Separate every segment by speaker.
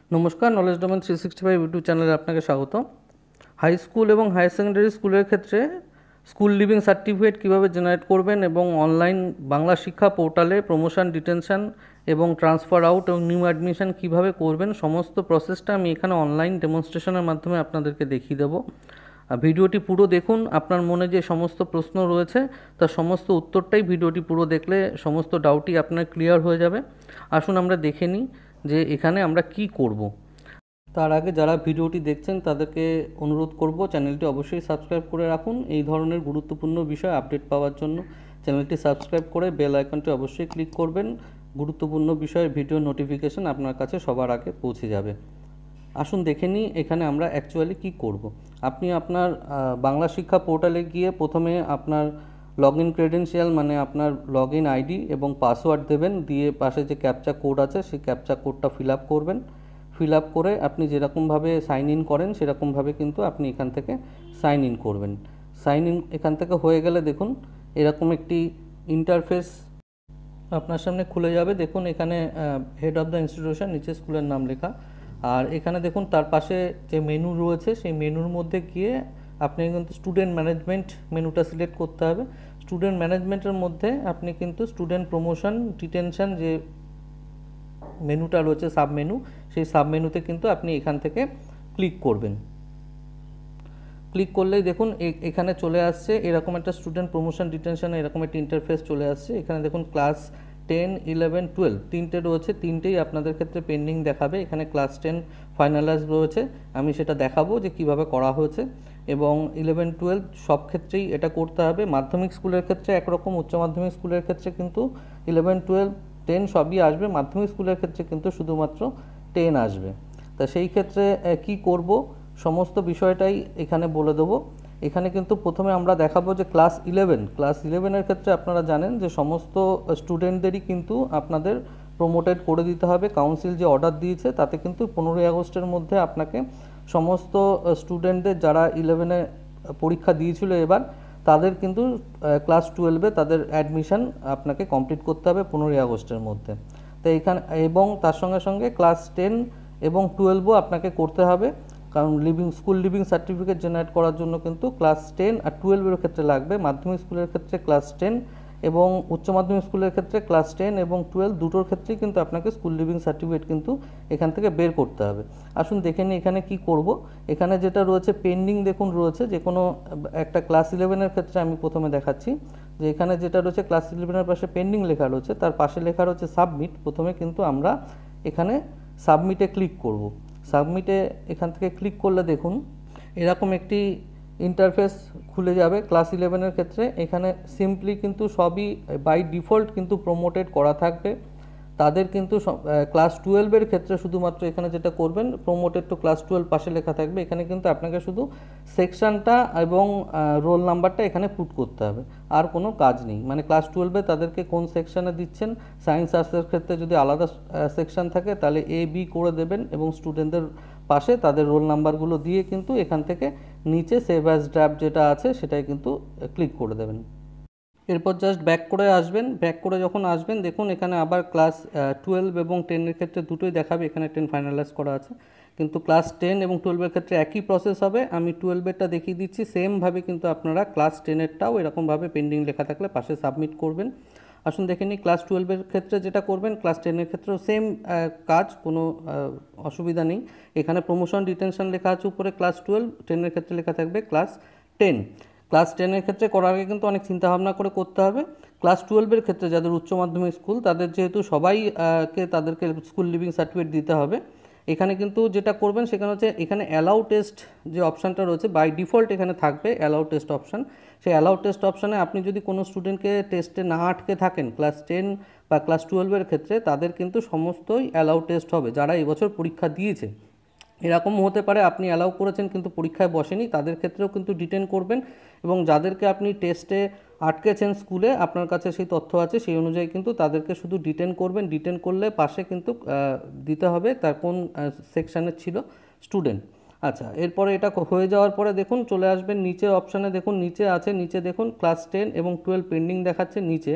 Speaker 1: নমস্কার, knowledge domain 365 YouTube চ্যানেলে আপনাকে স্বাগত। হাই স্কুল এবং হায়ার সেকেন্ডারি স্কুলের ক্ষেত্রে স্কুল লিভিং সার্টিফিকেট কীভাবে জেনারেট করবেন এবং অনলাইন বাংলা শিক্ষা পোর্টালে প্রমোশন, ডিটেনশন এবং ট্রান্সফার আউট এবং নিউ অ্যাডমিশন কীভাবে করবেন, সমস্ত প্রসেসটা আমি এখানে অনলাইন ডেমনস্ট্রেশনের মাধ্যমে আপনাদেরকে দেখিয়ে দেবো। ভিডিওটি পুরো দেখুন। আপনার মনে যে সমস্ত প্রশ্ন রয়েছে তার সমস্ত উত্তরটাই ভিডিওটি পুরো দেখলে সমস্ত ডাউটই আপনার ক্লিয়ার হয়ে যাবে। আসুন আমরা দেখে নিই যে এখানে আমরা কি করব। তার আগে যারা ভিডিওটি দেখছেন তাদেরকে অনুরোধ করব চ্যানেলটি অবশ্যই সাবস্ক্রাইব করে রাখুন। এই ধরনের গুরুত্বপূর্ণ বিষয় আপডেট পাওয়ার জন্য চ্যানেলটি সাবস্ক্রাইব করে বেল আইকনটি অবশ্যই ক্লিক করবেন। গুরুত্বপূর্ণ বিষয়ের ভিডিও নোটিফিকেশন আপনার কাছে সবার আগে পৌঁছে যাবে। আসুন দেখে নিই এখানে আমরা অ্যাকচুয়ালি কি করব। আপনি আপনার বাংলা শিক্ষা পোর্টালে গিয়ে প্রথমে আপনার লগইন ক্রেডেনশিয়াল মানে আপনার লগইন আইডি এবং পাসওয়ার্ড দেবেন, দিয়ে পাশে যে ক্যাপচা কোড আছে সেই ক্যাপচা কোডটা ফিল আপ করবেন। ফিল আপ করে আপনি যেরকমভাবে সাইন ইন করেন সেরকমভাবে কিন্তু আপনি এখান থেকে সাইন ইন করবেন। সাইন ইন এখান থেকে হয়ে গেলে দেখুন এরকম একটি ইন্টারফেস আপনার সামনে খুলে যাবে। দেখুন এখানে হেড অফ দ্য ইনস্টিটিউশন, নিচে স্কুলের নাম লেখা, আর এখানে দেখুন তার পাশে যে মেনু রয়েছে সেই মেনুর মধ্যে গিয়ে আপনি কিন্তু স্টুডেন্ট ম্যানেজমেন্ট মেনুটা সিলেক্ট করতে হবে। স্টুডেন্ট ম্যানেজমেন্টের মধ্যে আপনি কিন্তু স্টুডেন্ট প্রমোশন, ডিটেনশন যে মেনুটা রয়েছে সাব মেনু, সেই সাব মেনুতে কিন্তু আপনি এখান থেকে ক্লিক করবেন। ক্লিক করলেই দেখুন এখানে চলে আসছে এরকম একটা স্টুডেন্ট প্রমোশন, ডিটেনশন এরকম একটা ইন্টারফেস চলে আসছে। এখানে দেখুন ক্লাস 10, 11, 12 তিনটে রয়েছে, তিনটেই আপনাদের ক্ষেত্রে পেন্ডিং দেখাবে। এখানে ক্লাস 10 ফাইনালাইজ রয়েছে, আমি সেটা দেখাবো যে কিভাবে করা হয়েছে। এবং 11, 12 সব ক্ষেত্রেই এটা করতে হবে। মাধ্যমিক স্কুলের ক্ষেত্রে একরকম, উচ্চ মাধ্যমিক স্কুলের ক্ষেত্রে কিন্তু 11, 12, 10 সবই আসবে। মাধ্যমিক স্কুলের ক্ষেত্রে কিন্তু শুধুমাত্র 10 আসবে। তা সেই ক্ষেত্রে কি করব সমস্ত বিষয়টাই এখানে বলে দেবো। এখানে কিন্তু প্রথমে আমরা দেখাবো যে ক্লাস 11 ক্ষেত্রে আপনারা জানেন যে সমস্ত স্টুডেন্টদেরই কিন্তু আপনাদের প্রমোটেড করে দিতে হবে। কাউন্সিল যে অর্ডার দিয়েছে তাতে কিন্তু 15ই আগস্টের মধ্যে আপনাকে সমস্ত স্টুডেন্টদের যারা 11-এ পরীক্ষা দিয়েছিল এবার, তাদের কিন্তু ক্লাস 12-এ তাদের অ্যাডমিশন আপনাকে কমপ্লিট করতে হবে 15ই আগস্টের মধ্যে। তো এখানে এবং তার সঙ্গে সঙ্গে ক্লাস 10 এবং 12ও আপনাকে করতে হবে, কারণ স্কুল লিভিং সার্টিফিকেট জেনারেট করার জন্য কিন্তু ক্লাস 10 আর 12-এর ক্ষেত্রে লাগবে। মাধ্যমিক স্কুলের ক্ষেত্রে ক্লাস 10 এবং উচ্চ মাধ্যমিক স্কুলের ক্ষেত্রে ক্লাস 10 এবং 12 দুটোর ক্ষেত্রেই কিন্তু আপনাকে স্কুল লিভিং সার্টিফিকেট কিন্তু এখান থেকে বের করতে হবে। আসুন দেখে নিই এখানে কি করব। এখানে যেটা রয়েছে পেন্ডিং দেখুন রয়েছে, যে কোনো একটা ক্লাস 11-এর ক্ষেত্রে আমি প্রথমে দেখাচ্ছি যে এখানে যেটা রয়েছে ক্লাস 11-এর পাশে পেন্ডিং লেখা রয়েছে, তার পাশে লেখা রয়েছে সাবমিট। প্রথমে কিন্তু আমরা এখানে সাবমিটে ক্লিক করব। সাবমিটে এখান থেকে ক্লিক করলে দেখুন এরকম একটি ইন্টারফেস খুলে যাবে। ক্লাস 11-এর ক্ষেত্রে এখানে সিম্পলি কিন্তু সবই বাই ডিফল্ট কিন্তু প্রমোটেড করা থাকবে। তাদের কিন্তু ক্লাস 12-এর ক্ষেত্রে শুধুমাত্র এখানে যেটা করবেন প্রমোটেড টু ক্লাস 12 পাশে লেখা থাকবে। এখানে কিন্তু আপনাকে শুধু সেকশনটা এবং রোল নাম্বারটা এখানে পুট করতে হবে, আর কোনো কাজ নেই। মানে ক্লাস 12-এ তাদেরকে কোন সেকশানে দিচ্ছেন, সায়েন্স আর্টসের ক্ষেত্রে যদি আলাদা সেকশন থাকে তাহলে A, B করে দেবেন এবং স্টুডেন্টদের পাশে তাদের রোল নাম্বারগুলো দিয়ে কিন্তু এখান থেকে নিচে সেভ অ্যাজ ড্রাফট যেটা আছে সেটাই কিন্তু ক্লিক করে দেবেন। এরপর জাস্ট ব্যাক করে আসবেন। ব্যাক করে যখন আসবেন দেখুন এখানে আবার ক্লাস 12 এবং 10-এর ক্ষেত্রে দুটোই দেখাবে। এখানে 10 ফাইনালাইজ করা আছে, কিন্তু ক্লাস 10 এবং 12-এর ক্ষেত্রে একই প্রসেস হবে। আমি 12-এরটা দেখিয়ে দিচ্ছি, সেমভাবে কিন্তু আপনারা ক্লাস 10-এরটাও এরকমভাবে পেন্ডিং লেখা থাকলে পাশে সাবমিট করবেন। আসুন দেখে নিই ক্লাস 12-এর ক্ষেত্রে যেটা করবেন, ক্লাস 10-এর ক্ষেত্রেও সেম কাজ, কোনো অসুবিধা নেই। এখানে প্রমোশন, ডিটেনশন লেখা আছে উপরে ক্লাস 12, 10-এর ক্ষেত্রে লেখা থাকবে ক্লাস 10। ক্লাস 10-এর ক্ষেত্রে করার আগে কিন্তু অনেক চিন্তাভাবনা করে করতে হবে। ক্লাস 12-এর ক্ষেত্রে যাদের উচ্চ মাধ্যমিক স্কুল তাদের যেহেতু সবাইকে তাদেরকে স্কুল লিভিং সার্টিফিকেট দিতে হবে, এখানে কিন্তু যেটা করবেন সেখানে হচ্ছে এখানে অ্যালাউ টেস্ট যে অপশানটা রয়েছে বাই ডিফল্ট এখানে থাকবে অ্যালাউ টেস্ট অপশান। সেই অ্যালাউ টেস্ট অপশানে আপনি যদি কোনো স্টুডেন্টকে টেস্টে না আটকে থাকেন ক্লাস 10 বা ক্লাস 12-এর ক্ষেত্রে, তাদের কিন্তু সমস্তই অ্যালাউ টেস্ট হবে যারা এবছর পরীক্ষা দিয়েছে। এরকম হতে পারে আপনি অ্যালাউ করেছেন কিন্তু পরীক্ষায় বসেনি, তাদের ক্ষেত্রেও কিন্তু ডিটেন করবেন। এবং যাদেরকে আপনি টেস্টে আটকেছেন স্কুলে, আপনার কাছে সেই তথ্য আছে, সেই অনুযায়ী কিন্তু তাদেরকে শুধু ডিটেন করবেন। ডিটেন করলে পাশে কিন্তু দিতে হবে তার কোন সেকশানের ছিল স্টুডেন্ট। আচ্ছা, এরপরে এটা হয়ে যাওয়ার পরে দেখুন চলে আসবেন নিচে অপশানে, দেখুন নিচে আছে, নিচে দেখুন ক্লাস 10 এবং 12 পেন্ডিং দেখাচ্ছে নিচে।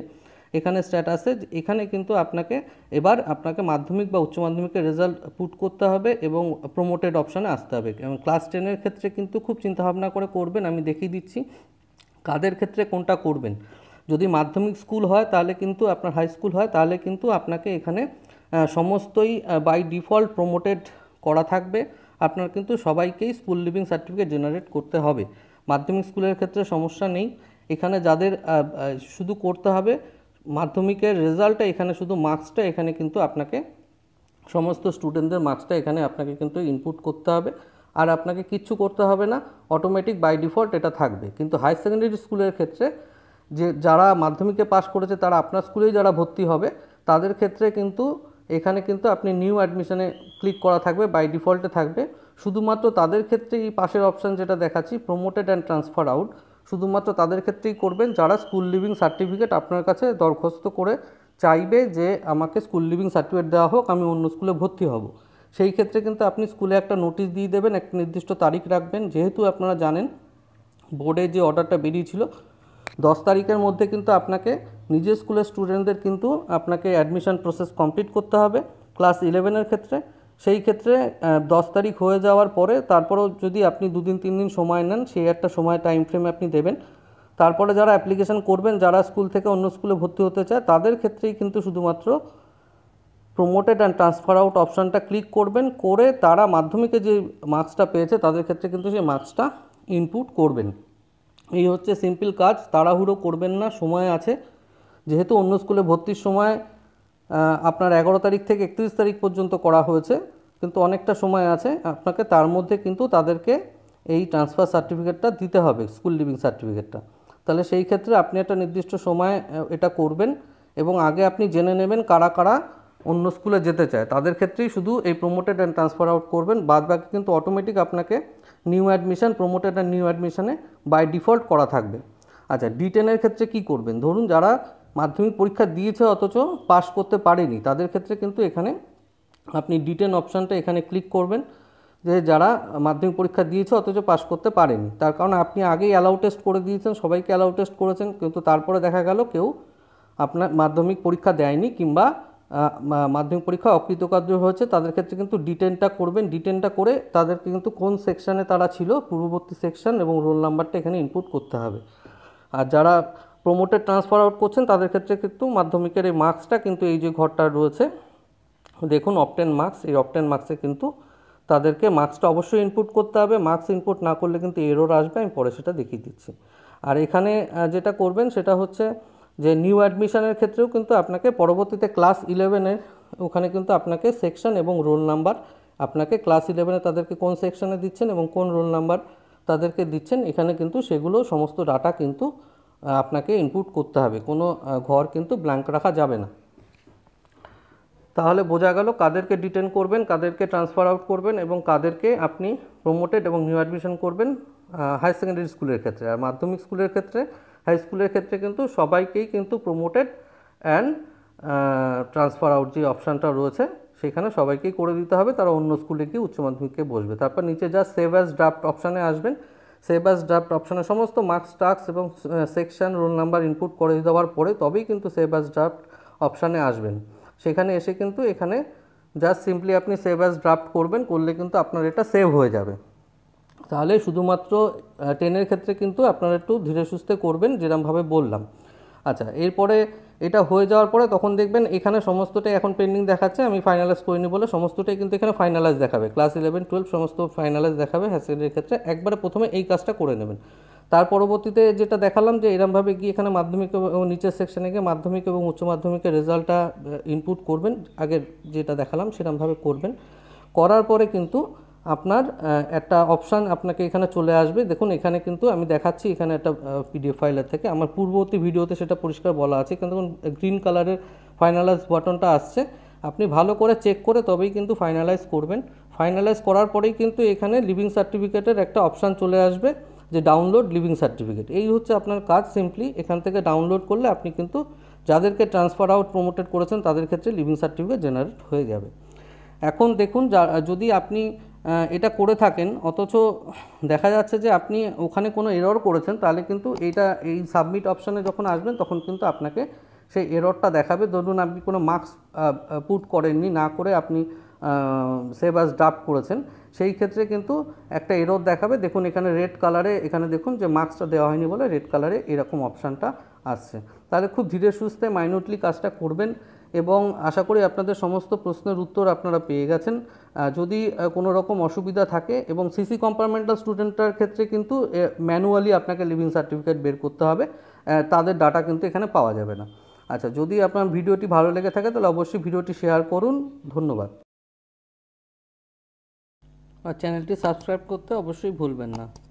Speaker 1: এখানে স্ট্যাটাসে এখানে কিন্তু আপনাকে এবার আপনাকে মাধ্যমিক বা উচ্চ মাধ্যমিকের রেজাল্ট পুট করতে হবে এবং প্রমোটেড অপশানে আসতে হবে। এবং ক্লাস 10-এর ক্ষেত্রে কিন্তু খুব চিন্তাভাবনা করে করবেন, আমি দেখিয়ে দিচ্ছি কাদের ক্ষেত্রে কোনটা করবেন। যদি মাধ্যমিক স্কুল হয় তাহলে কিন্তু আপনার হাই স্কুল হয় তাহলে কিন্তু আপনাকে এখানে সমস্তই বাই ডিফল্ট প্রমোটেড করা থাকবে, আপনার কিন্তু সবাইকেই স্কুল লিভিং সার্টিফিকেট জেনারেট করতে হবে। মাধ্যমিক স্কুলের ক্ষেত্রে সমস্যা নেই, এখানে যাদের শুধু করতে হবে মাধ্যমিকের রেজাল্টটা, এখানে শুধু মার্কসটা এখানে কিন্তু আপনাকে সমস্ত স্টুডেন্টদের মার্কসটা এখানে আপনাকে কিন্তু ইনপুট করতে হবে, আর আপনাকে কিচ্ছু করতে হবে না, অটোমেটিক বাই ডিফল্ট এটা থাকবে। কিন্তু হায়ার সেকেন্ডারি স্কুলের ক্ষেত্রে যে যারা মাধ্যমিকে পাস করেছে তারা আপনার স্কুলেই যারা ভর্তি হবে তাদের ক্ষেত্রে কিন্তু এখানে কিন্তু আপনি নিউ অ্যাডমিশনে ক্লিক করা থাকবে, বাই ডিফল্টে থাকবে। শুধুমাত্র তাদের ক্ষেত্রে এই পাশের অপশান যেটা দেখাচ্ছি প্রমোটেড অ্যান্ড ট্রান্সফার আউট, শুধুমাত্র তাদের ক্ষেত্রেই করবেন যারা স্কুল লিভিং সার্টিফিকেট আপনার কাছে দরখাস্ত করে চাইবে যে আমাকে স্কুল লিভিং সার্টিফিকেট দেওয়া হোক, আমি অন্য স্কুলে ভর্তি হব। সেই ক্ষেত্রে কিন্তু আপনি স্কুলে একটা নোটিশ দিয়ে দেবেন, একটা নির্দিষ্ট তারিখ রাখবেন। যেহেতু আপনারা জানেন বোর্ডে যে অর্ডারটা বেরিয়েছিল 10 তারিখের মধ্যে কিন্তু আপনাকে নিজের স্কুলের স্টুডেন্টদের কিন্তু আপনাকে অ্যাডমিশন প্রসেস কমপ্লিট করতে হবে ক্লাস 11-এর ক্ষেত্রে। সেই ক্ষেত্রে 10 তারিখ হয়ে যাওয়ার পরে তারপরেও যদি আপনি 2 দিন 3 দিন সময় নেন, সেই একটা সময় টাইম ফ্রেম আপনি দেবেন। তারপরে যারা অ্যাপ্লিকেশন করবেন, যারা স্কুল থেকে অন্য স্কুলে ভর্তি হতে চায় তাদের ক্ষেত্রেই কিন্তু শুধুমাত্র প্রমোটেড অ্যান্ড ট্রান্সফার আউট অপশানটা ক্লিক করবেন, করে তারা মাধ্যমিকে যে মার্কসটা পেয়েছে তাদের ক্ষেত্রে কিন্তু সেই মার্কসটা ইনপুট করবেন। এই হচ্ছে সিম্পল কাজ, তাড়াহুড়ো করবেন না, সময় আছে। যেহেতু অন্য স্কুলে ভর্তির সময় আপনার 11 তারিখ থেকে 31 তারিখ পর্যন্ত করা হয়েছে, কিন্তু অনেকটা সময় আছে আপনাকে, তার মধ্যে কিন্তু তাদেরকে এই ট্রান্সফার সার্টিফিকেটটা দিতে হবে, স্কুল লিভিং সার্টিফিকেটটা। তাহলে সেই ক্ষেত্রে আপনি একটা নির্দিষ্ট সময় এটা করবেন এবং আগে আপনি জেনে নেবেন কারা কারা অন্য স্কুলে যেতে চায়, তাদের ক্ষেত্রেই শুধু এই প্রমোটেড অ্যান্ড ট্রান্সফার আউট করবেন। বাদ বাকি কিন্তু অটোমেটিক আপনাকে new admission, promoted and new অ্যাডমিশনে বাই ডিফল্ট করা থাকবে। আচ্ছা, D10-এর ক্ষেত্রে কি করবেন? ধরুন যারা মাধ্যমিক পরীক্ষা দিয়েছে অথচ পাস করতে পারেনি, তাদের ক্ষেত্রে কিন্তু এখানে আপনি D10 অপশানটা এখানে ক্লিক করবেন, যে যারা মাধ্যমিক পরীক্ষা দিয়েছে অথচ পাস করতে পারেনি। তার কারণ আপনি আগেই অ্যালাউ টেস্ট করে দিয়েছেন, সবাইকে অ্যালাউ টেস্ট করেছেন, কিন্তু তারপরে দেখা গেল কেউ আপনার মাধ্যমিক পরীক্ষা দেয়নি কিংবা মাধ্যমিক পরীক্ষা অকৃতকার্য হয়েছে, তাদের ক্ষেত্রে কিন্তু D10টা করবেন। D10টা করে তাদেরকে কিন্তু কোন সেকশানে তারা ছিল পূর্ববর্তী সেকশন এবং রোল নাম্বারটা এখানে ইনপুট করতে হবে। আর যারা প্রমোটেড ট্রান্সফার আউট করছেন তাদের ক্ষেত্রে কিন্তু মাধ্যমিকের এই মার্কসটা কিন্তু এই যে ঘরটা রয়েছে দেখুন অবটেন মার্কস, এই অবটেন মার্কসে কিন্তু তাদেরকে মার্কসটা অবশ্যই ইনপুট করতে হবে। মার্কস ইনপুট না করলে কিন্তু এরর আসবে, আমি পরে সেটা দেখিয়ে দিচ্ছি। আর এখানে যেটা করবেন সেটা হচ্ছে যে নিউ অ্যাডমিশনের ক্ষেত্রেও কিন্তু আপনাকে পরবর্তীতে ক্লাস 11-এর ওখানে কিন্তু আপনাকে সেকশন এবং রোল নাম্বার, আপনাকে ক্লাস 11-এ তাদেরকে কোন সেকশনে দিচ্ছেন এবং কোন রোল নাম্বার তাদেরকে দিচ্ছেন, এখানে কিন্তু সেগুলো সমস্ত ডাটা কিন্তু আপনাকে ইনপুট করতে হবে, কোনো ঘর কিন্তু ব্ল্যাঙ্ক রাখা যাবে না। তাহলে বোঝা গেল কাদেরকে ডিটেন করবেন, কাদেরকে ট্রান্সফার আউট করবেন এবং কাদেরকে আপনি প্রমোটেড এবং নিউ অ্যাডমিশন করবেন হায়ার সেকেন্ডারি স্কুলের ক্ষেত্রে। আর মাধ্যমিক স্কুলের ক্ষেত্রে, হাই স্কুলের ক্ষেত্রে কিন্তু সবাইকেই কিন্তু প্রমোটেড অ্যান্ড ট্রান্সফার আউট যে অপশানটা রয়েছে সেখানে সবাইকেই করে দিতে হবে, তারা অন্য স্কুলে গিয়ে উচ্চ মাধ্যমিকে বসবে। তারপর নিচে যা সেভ অ্যাজ ড্রাফট অপশানে আসবেন, সেভ অ্যাজ ড্রাফট অপশানে সমস্ত মার্কস, টাস্ক এবং সেকশন, রোল নাম্বার ইনপুট করে দেওয়ার পরে তবেই কিন্তু সেভ অ্যাজ ড্রাফট অপশানে আসবেন। সেখানে এসে কিন্তু এখানে জাস্ট সিম্পলি আপনি সেভ অ্যাজ ড্রাফট করবেন, করলে কিন্তু আপনার এটা সেভ হয়ে যাবে। তাহলে শুধুমাত্র 10-এর ক্ষেত্রে কিন্তু আপনারা একটু ধীরে সুস্থে করবেন যেরকমভাবে বললাম। আচ্ছা, এরপরে এটা হয়ে যাওয়ার পরে তখন দেখবেন এখানে সমস্তটাই এখন পেন্ডিং দেখাচ্ছে, আমি ফাইনালাইজ করিনি বলে সমস্তটাই কিন্তু এখানে ফাইনালাইজ দেখাবে, ক্লাস 11, 12 সমস্ত ফাইনালাইজ দেখাবে হায়ার সেকেন্ডারির ক্ষেত্রে। একবারে প্রথমে এই কাজটা করে নেবেন। তার পরবর্তীতে যেটা দেখালাম যে এরমভাবে গিয়ে এখানে মাধ্যমিক এবং নিচের সেকশনে গিয়ে মাধ্যমিক এবং উচ্চ মাধ্যমিকের রেজাল্টটা ইনপুট করবেন, আগের যেটা দেখালাম সেরকমভাবে করবেন। করার পরে কিন্তু আপনার একটা অপশান আপনাকে এখানে চলে আসবে। দেখুন এখানে কিন্তু আমি দেখাচ্ছি, এখানে একটা পিডিএফ ফাইলের থেকে, আমার পূর্ববর্তী ভিডিওতে সেটা পরিষ্কার বলা আছে, কিন্তু দেখুন গ্রিন কালারের ফাইনালাইজ বাটনটা আসছে, আপনি ভালো করে চেক করে তবেই কিন্তু ফাইনালাইজ করবেন। ফাইনালাইজ করার পরেই কিন্তু এখানে লিভিং সার্টিফিকেটের একটা অপশান চলে আসবে যে ডাউনলোড লিভিং সার্টিফিকেট। এই হচ্ছে আপনার কাজ, সিম্পলি এখান থেকে ডাউনলোড করলে আপনি কিন্তু যাদেরকে ট্রান্সফার আউট প্রমোটেড করেছেন তাদের ক্ষেত্রে লিভিং সার্টিফিকেট জেনারেট হয়ে যাবে। এখন দেখুন যদি আপনি এটা করে থাকেন অথচ দেখা যাচ্ছে যে আপনি ওখানে কোনো এরর করেছেন, তাহলে কিন্তু এই সাবমিট অপশানে যখন আসবেন তখন কিন্তু আপনাকে সেই এররটা দেখাবে। ধরুন আপনি কোনো মার্কস পুট করেননি, না করে আপনি সেভ অ্যাজ ড্রাফট করেছেন, সেই ক্ষেত্রে কিন্তু একটা এরর দেখাবে। দেখুন এখানে রেড কালারে, এখানে দেখুন যে মার্কসটা দেওয়া হয়নি বলে রেড কালারে এরকম অপশানটা আসছে। তাহলে খুব ধীরে সুস্থে মাইনুটলি কাজটা করবেন এবং আশা করি আপনাদের সমস্ত প্রশ্নের উত্তর আপনারা পেয়ে গেছেন। যদি কোনো রকম অসুবিধা থাকে, এবং সিসি কম্পার্টমেন্টাল স্টুডেন্টটার ক্ষেত্রে কিন্তু ম্যানুয়ালি আপনাকে লিভিং সার্টিফিকেট বের করতে হবে, তাদের ডাটা কিন্তু এখানে পাওয়া যাবে না। আচ্ছা, যদি আপনার ভিডিওটি ভালো লেগে থাকে তাহলে অবশ্যই ভিডিওটি শেয়ার করুন। ধন্যবাদ। আর চ্যানেলটি সাবস্ক্রাইব করতে অবশ্যই ভুলবেন না।